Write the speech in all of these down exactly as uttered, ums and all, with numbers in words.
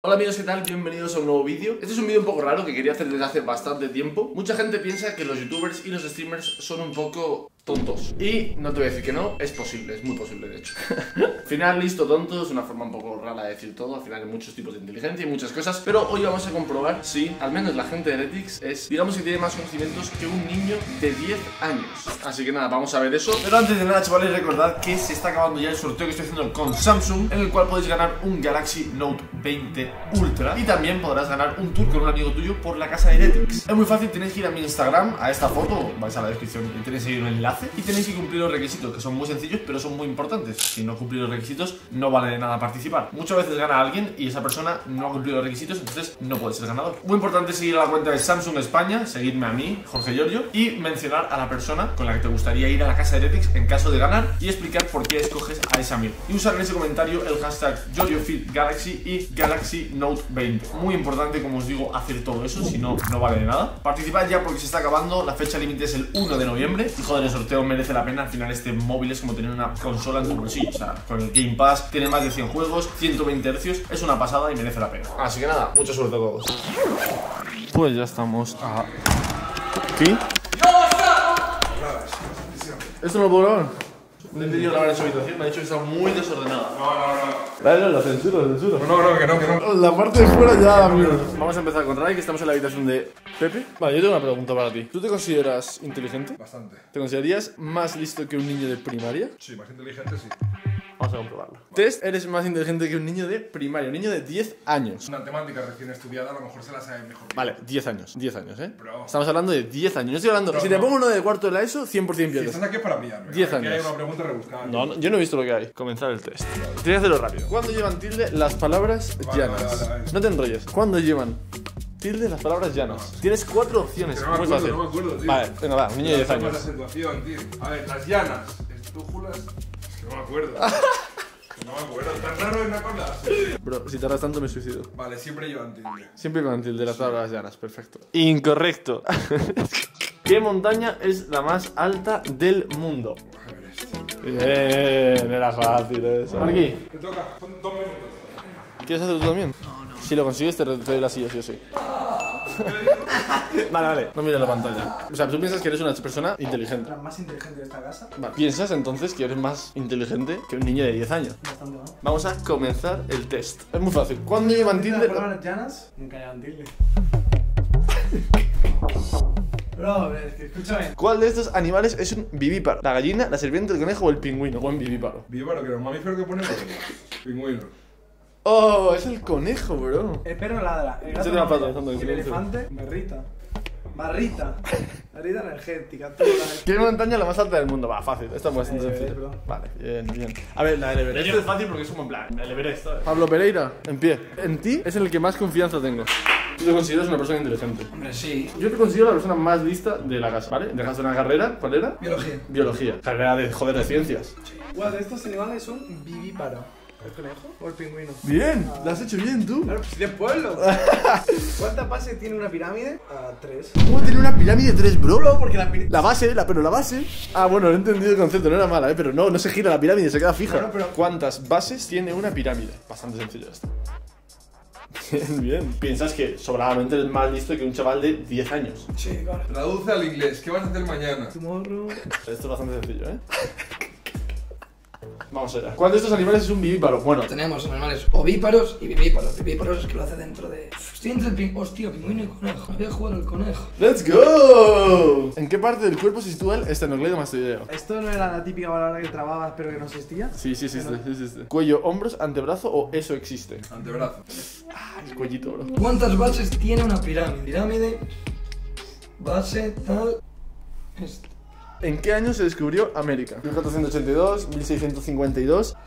Hola amigos, ¿qué tal? Bienvenidos a un nuevo vídeo. Este es un vídeo un poco raro que quería hacer desde hace bastante tiempo. Mucha gente piensa que los youtubers y los streamers son un poco tontos. Y no te voy a decir que no, es posible, es muy posible de hecho. Al final, listo, tonto es una forma un poco rara de decir todo. Al final hay muchos tipos de inteligencia y muchas cosas. Pero hoy vamos a comprobar si, al menos la gente de Heretics, es, digamos que tiene más conocimientos que un niño de diez años. Así que nada, vamos a ver eso. Pero antes de nada, chavales, recordad que se está acabando ya el sorteo que estoy haciendo con Samsung, en el cual podéis ganar un Galaxy Note veinte Ultra. Y también podrás ganar un tour con un amigo tuyo por la casa de Heretics. Es muy fácil, tenéis que ir a mi Instagram, a esta foto, vais a la descripción y tenéis ahí un enlace. Y tenéis que cumplir los requisitos, que son muy sencillos, pero son muy importantes. Si no cumplís los requisitos, no vale de nada participar. Muchas veces gana alguien y esa persona no ha cumplido los requisitos, entonces no puede ser ganador. Muy importante seguir a la cuenta de Samsung España, seguirme a mí, Jorge Giorgio, y mencionar a la persona con la que te gustaría ir a la casa de Heretics en caso de ganar y explicar por qué escoges a ese amigo. Y usar en ese comentario el hashtag GiorgioFitGalaxy y Galaxy Note veinte. Muy importante, como os digo, hacer todo eso, si no, no vale de nada. Participad ya porque se está acabando, la fecha límite es el uno de noviembre. Y joder, el sorteo merece la pena. Al final este móvil es como tener una consola en tu bolsillo. O sea, con el Game Pass tiene más de cien juegos, ciento veinte hercios, es una pasada y merece la pena. Así que nada, mucha suerte a todos. Pues ya estamos aquí. ¿Esto no lo puedo grabar? Le he pedido grabar en su habitación, me ha dicho que está muy desordenada. No, no, no. Dale, la censura, la censura. No, no, que no, que no. La parte de fuera ya, mierda. Vamos a empezar con Ray, que estamos en la habitación de Pepe. Vale, yo tengo una pregunta para ti. ¿Tú te consideras inteligente? Bastante. ¿Te considerarías más listo que un niño de primaria? Sí, más inteligente, sí. Vamos a comprobarlo. Test, eres más inteligente que un niño de primaria, un niño de diez años. Una temática recién estudiada, a lo mejor se la sabe mejor. Vale, diez años, diez años, ¿eh? Bro. Estamos hablando de diez años. No estoy hablando... Bro, si te no. pongo uno de cuarto de la ESO, cien por cien Si pierdes. estás aquí es para pillarme. diez Aquí años. hay una pregunta rebuscada. No, no, yo no he visto lo que hay. Comenzar el test. Tienes que hacerlo rápido. ¿Cuándo llevan tilde las palabras Vale, llanas? vale, vale, vale. No te enrolles. ¿Cuándo llevan tilde las palabras llanas? Tienes cuatro opciones. Que no me Muy acuerdo, fácil. no me acuerdo, tío. Vale, venga, va. Un niño de diez ¿Cómo es la años. acentuación, tío? A ver, las llanas. Estújulas. Es que no me acuerdo. Que no me acuerdo. Tan raro es una cosa. Bro, si tardas tanto me suicido. Vale, siempre llevan tilde. Siempre con tilde las palabras llanas. Perfecto. Incorrecto. ¿Qué montaña es la más alta del mundo? A ver esto. Bien, era fácil eso. Aquí, Te toca. Son dos minutos. ¿quieres hacerlo tú también? No, no. Si lo consigues, te te doy la silla, sí o sí. Vale, vale, no mires la pantalla. O sea, tú piensas que eres una persona inteligente. La más inteligente de esta casa. Vale. Piensas entonces que eres más inteligente que un niño de diez años. Bastante, ¿no? Vamos a comenzar el test. Es muy fácil. ¿Cuándo llevan tilde? Las palabras llanas nunca llevan tilde. Bro, es que escúchame. ¿Cuál de estos animales es un vivíparo? ¿La gallina, la serpiente, el conejo o el pingüino? Buen vivíparo. Víbaro, que era un mamífero que ponemos. Pingüino. Oh, es el conejo, bro. El perro ladra. El Se gato te va maula, pasando, el silencio. elefante, berrita. Barrita. Barrita energética. Todo la... ¿Qué montaña es la más alta del mundo? Va, fácil. Esta es bastante Eh, sencilla. bro. Vale, bien, bien. A ver, la del Everest. Esto es fácil porque es como en plan, el Everest, ¿sabes? Pablo Pereira, en pie. En ti es en el que más confianza tengo. Tú te consideras una persona inteligente. Hombre, sí. Yo te considero la persona más lista de la casa, ¿vale? Dejaste una carrera, ¿cuál era? Biología. Biología. Carrera de, joder, de ciencias. ¿Cuál de estos animales es un vivíparo? ¿El conejo o el pingüino? Bien, la has hecho bien tú. Claro, pues de pueblo. ¿Cuántas bases tiene una pirámide? Ah, tres. ¿Cómo tiene una pirámide de tres, bro? Bro, porque la pirámide... La base, la, pero la base. Ah, bueno, no he entendido el concepto, no era mala, ¿eh? Pero no, no se gira la pirámide, se queda fija. Claro, pero- ¿Cuántas bases tiene una pirámide? Bastante sencillo esto. Bien, bien. Piensas que sobradamente eres más listo que un chaval de diez años. Sí, claro. Traduce al inglés. ¿Qué vas a hacer mañana? Tomorrow. Esto es bastante sencillo, ¿eh? Vamos allá. ¿Cuál de estos animales es un vivíparo? Bueno, Tenemos animales ovíparos y vivíparos. Vivíparos es que lo hace dentro de... Estoy entre el pingüino... Hostia, pingüino y conejo. Voy a jugar al conejo. ¡let's go! ¿En qué parte del cuerpo se sitúa el esternocleidomastoideo? ¿Esto no era la típica palabra que trababas pero que no existía? Sí, sí, sí, sí, sí, sí, sí. ¿Cuello, hombros, antebrazo o eso existe? Antebrazo. Ah, el cuellito, bro. ¿Cuántas bases tiene una pirámide? Pirámide... Base, tal... Este. ¿En qué año se descubrió América? mil cuatrocientos ochenta y dos, mil seiscientos cincuenta y dos.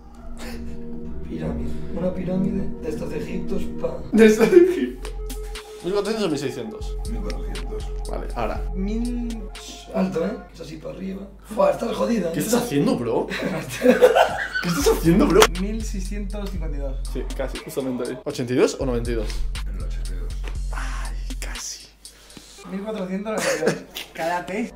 Pirámide. Una pirámide de estos de Egipto es pa... Desde Egipto. ¿mil cuatrocientos o mil seiscientos? mil cuatrocientos. Vale, ahora. Mil... Alto, ¿eh? Es así para arriba. Fua, estás jodida. ¿Qué estás haciendo, bro? ¿Qué estás haciendo, bro? mil seiscientos cincuenta y dos. Sí, casi, justamente ahí. ¿ochenta y dos o noventa y dos? En el ochenta y dos. Ay, casi. mil cuatrocientos noventa y dos. Cállate.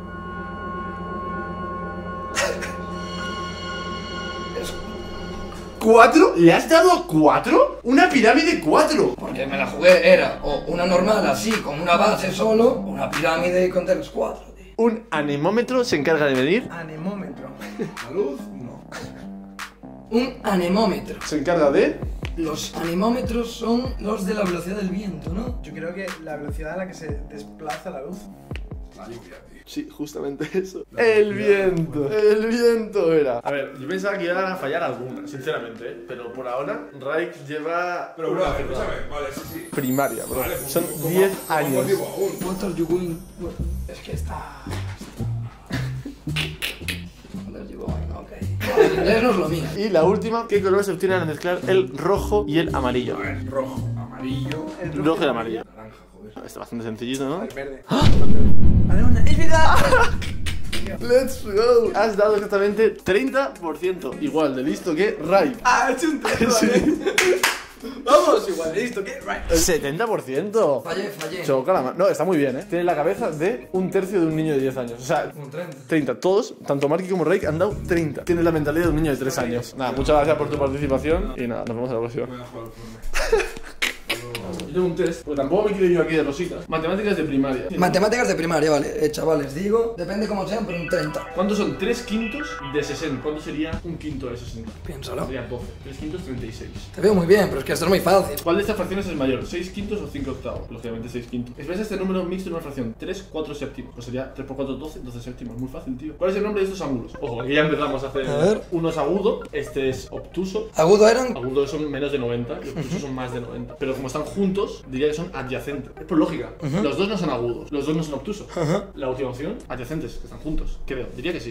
Es... ¿Cuatro? ¿Le has dado cuatro? ¡Una pirámide cuatro! Porque me la jugué, era o una normal así, con una base solo, o una pirámide con tres cuatro, tío. Un anemómetro se encarga de medir. Anemómetro. ¿La luz? No. Un anemómetro. Se encarga de. Los anemómetros son los de la velocidad del viento, ¿no? Yo creo que la velocidad a la que se desplaza la luz. La lluvia, tío. Sí, justamente eso. El viento. El viento era. A ver, yo pensaba que iban a fallar alguna, sinceramente, ¿eh? Pero por ahora, Raik lleva. Pero, bro, escúchame. Vale, sí, sí. Primaria, bro. Vale, pues, Son ¿cómo- diez cómo años. motivo aún? What are you going? Es que está... What are you going? Ok. El inglés no es lo mío. Y la última, ¿qué colores se obtienen al mezclar el rojo y el amarillo? A ver, rojo, amarillo, El Rojo y el amarillo. naranja, joder. Está bastante sencillito, ¿no? El verde. Anemona. ¡Es verdad! Let's go. Has dado exactamente treinta por ciento. Igual de listo que Raik. Ah, he hecho un test, ¿vale? Vamos, igual, listo, ¿qué? Right. setenta por ciento. Fallé, fallé. Choca la mano. No, está muy bien, ¿eh? Tiene la cabeza de un tercio de un niño de diez años. O sea, Un treinta. treinta. Todos, tanto Marky como Raik, han dado treinta. Tienes la mentalidad de un niño de tres años. Nada, muchas gracias por tu participación. Y nada, nos vemos en la próxima. Voy a jugar al fútbol. Yo tengo un test, porque tampoco me quiero yo aquí de rositas. Matemáticas de primaria. Matemáticas de primaria, vale. Eh, chavales, digo, depende cómo sean, pero un treinta. ¿Cuántos son tres quintos de sesenta? ¿Cuánto sería un quinto de sesenta? Piénsalo. Sería doce. tres quintos, treinta y seis. Te veo muy bien, pero es que esto es muy fácil. ¿Cuál de estas fracciones es mayor? ¿seis quintos o cinco octavos? Lógicamente seis quintos. Expresa este número mixto en una fracción. tres, cuatro séptimos. Pues sería tres por cuatro, doce, doce séptimos. Muy fácil, tío. ¿Cuál es el nombre de estos ángulos? Ojo, aquí ya empezamos a hacer. A ver. Uno es agudo, este es obtuso. Agudo eran... Agudos son menos de noventa y obtusos son más de noventa. Pero como están juntos, diría que son adyacentes. Es por lógica. Los dos no son agudos, los dos no son obtusos. La última opción, adyacentes, que están juntos. ¿Qué veo? Diría que sí.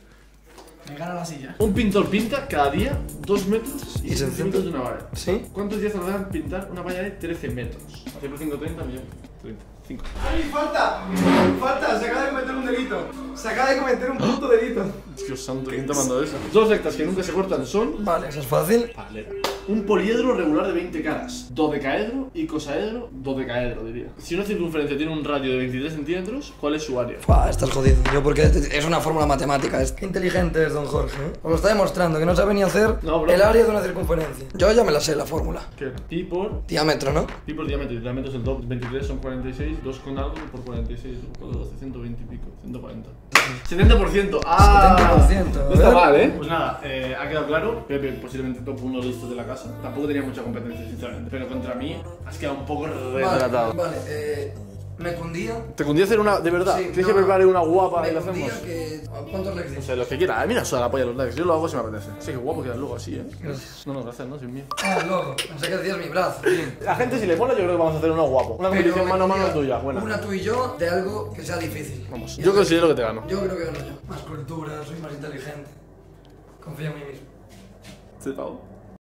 Me gana la silla. Un pintor pinta cada día dos metros y ¿Y se centímetros de una valla. ¿Sí? ¿Cuántos días tardarán en pintar una valla de trece metros? cien por cinco, treinta, millón. treinta. cinco. ¡Ay, falta! ¡Falta! Se acaba de cometer un delito. Se acaba de cometer un puto delito. Dios santo, ¿quién te mandó eso? Dos rectas que nunca se cortan son. Vale, eso es fácil. Palera. Un poliedro regular de veinte caras. Dodecaedro y cosaedro. Dodecaedro, diría. Si una circunferencia tiene un radio de veintitrés centímetros, ¿cuál es su área? Buah, estás jodido. Yo porque es una fórmula matemática. Es... Qué inteligente es don Jorge, ¿eh? Os lo está demostrando, que no sabe ni hacer No, bro. el área de una circunferencia. Yo ya me la sé, la fórmula. ¿Qué? Pi por. Diámetro, ¿no? Pi por diámetro. Y diámetro es el doble. veintitrés son cuarenta y seis. dos con algo por cuarenta y seis. cuatro, doce, ciento veinte y pico. ciento cuarenta. setenta por ciento. ¡Ah! setenta por ciento, No está a ver. mal, ¿eh? Pues nada, eh, ha quedado claro. Pepe, posiblemente top uno de estos de la casa. Tampoco tenía mucha competencia, sinceramente. Pero contra mí has quedado un poco retratado. Vale, vale, eh... Me cundía... ¿Te cundía hacer una de verdad? Sí, ¿Quieres no, que prepare una guapa me y la cundía hacemos? que... ¿Cuántos likes O dices? sea, los que quieras. Mira, suda la polla los likes. Yo lo hago si me apetece. Sí, que guapo quedas luego así, ¿eh? Gracias. No, no, gracias, no, sin mí. Ah, luego. Pensé que decías mi brazo. Bien. La gente, si le mola, yo creo que vamos a hacer uno guapo. Una competición Pero me mano a mano cundía tuya, buena. Una tú y yo de algo que sea difícil. Vamos, Y yo así- considero que te gano. Yo creo que gano yo. Más cultura, soy más inteligente. Confío en mí mismo. ¿Sí, Pau?